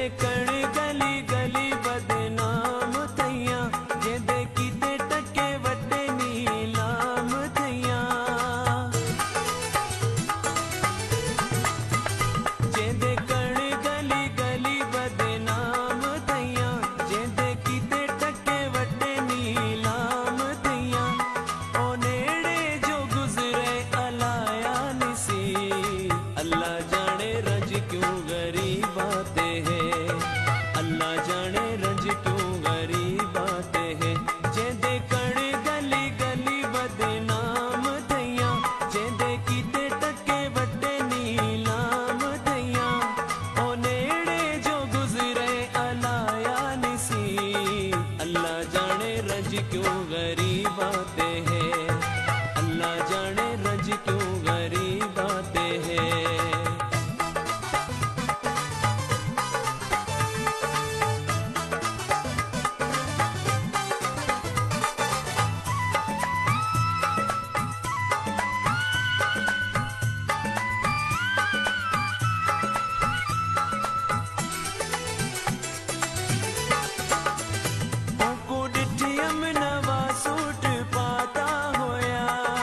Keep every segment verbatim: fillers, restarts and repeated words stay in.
कण गली गली बदनाम थैया, जेदे कीते टके वड्डे नीलाम थैया। जेदे कण गली गली बदनाम थैया, जेदे कीते टके वड्डे नीलाम थैया। ओ नेड़े जो गुजरे अलाया निसी, अल्लाह जाने रंज क्यों गरीब आते हैं, अल्लाह जाने रंज क्यों गरीब आते हैं। जेदे कण गली गली बदनाम थैया, जेदे कीते टके वड्डे नीलाम थैया। ओ नेड़े जो गुजरे अलाया निसी, अल्लाह जाने रंज क्यों गरीब आते हैं, अल्लाह जाने रंज क्यों गरीब आते हैं। ओको डिठियम नवा सूट पाता होया,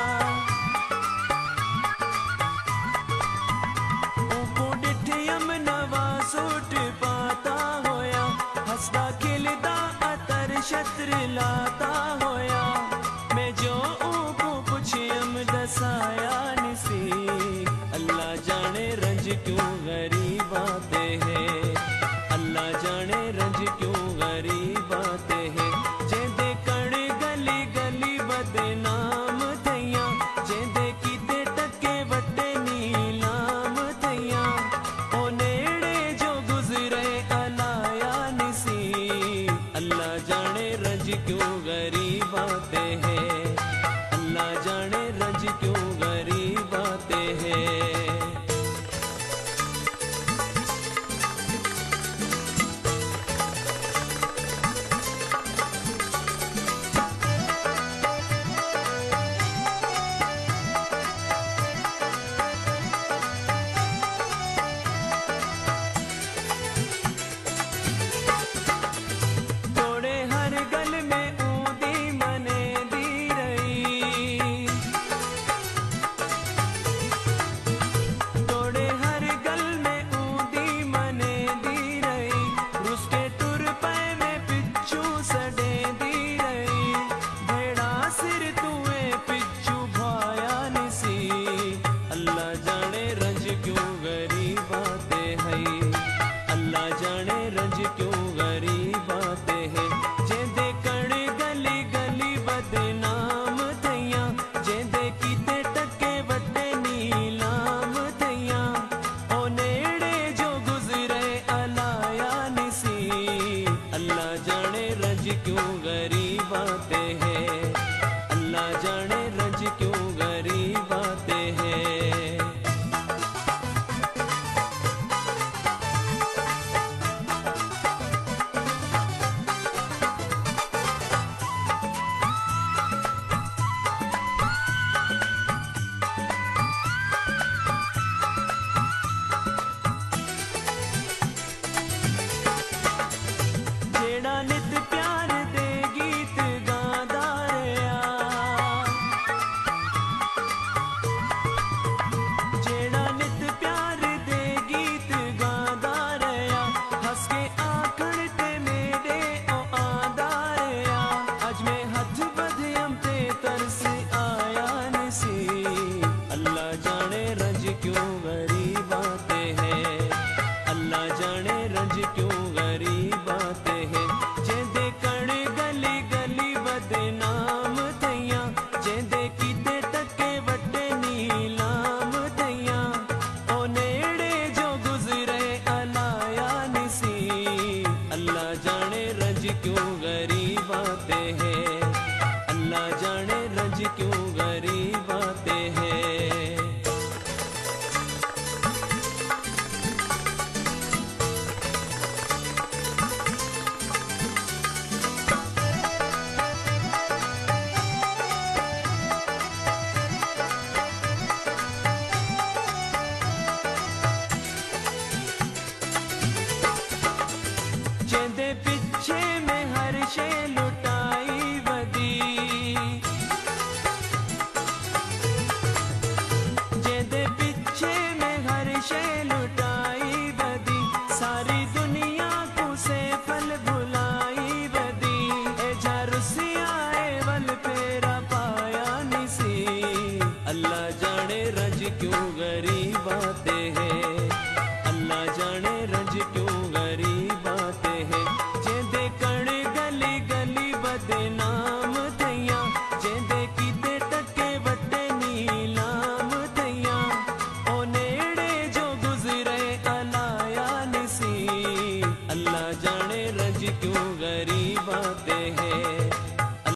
ओको डिठियम नवा सूट पाता होया। हसदा खिलदा अतर छत्र लाता होया, मैं जो ऊको पुछियम दसाया निसी, अल्लाह जाने रंज क्यों गरीब आते हैं, अल्लाह जाने रंज क्यों गरीब आते हैं। जेदे कण गली गली बदनाम थैया, जेदे कीते टके वड्डे नीलाम थैया। ओ नेड़े जो गुजरे अलाया निसी, अल्लाह जाने रंज क्यों गरीब आते हैं, अल्लाह जाने रंज क्यों गरीब आते हैं। अल्लाह जाने रज क्यों गरीब आते हैं।